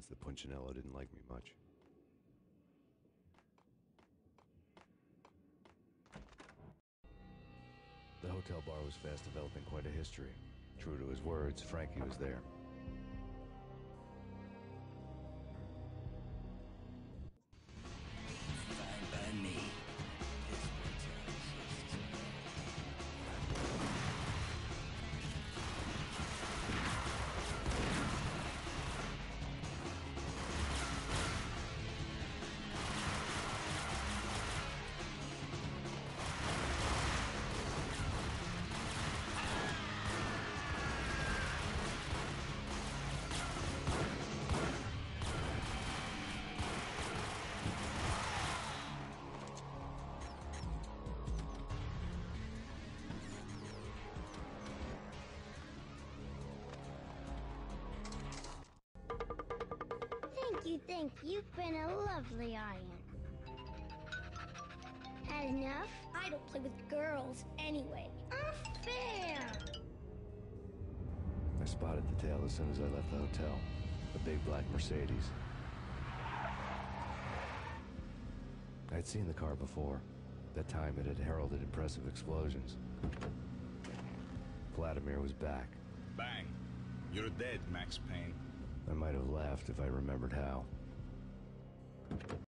sense that Punchinello didn't like me much. The hotel bar was fast developing quite a history. True to his words, Frankie was there. Fine by me. This hotel exists. Thank you. You've been a lovely audience. Had enough? I don't play with girls anyway. Unfair! I spotted the tail as soon as I left the hotel. A big black Mercedes. I'd seen the car before. That time it had heralded impressive explosions. Vladimir was back. Bang. You're dead, Max Payne. I might have laughed if I remembered how.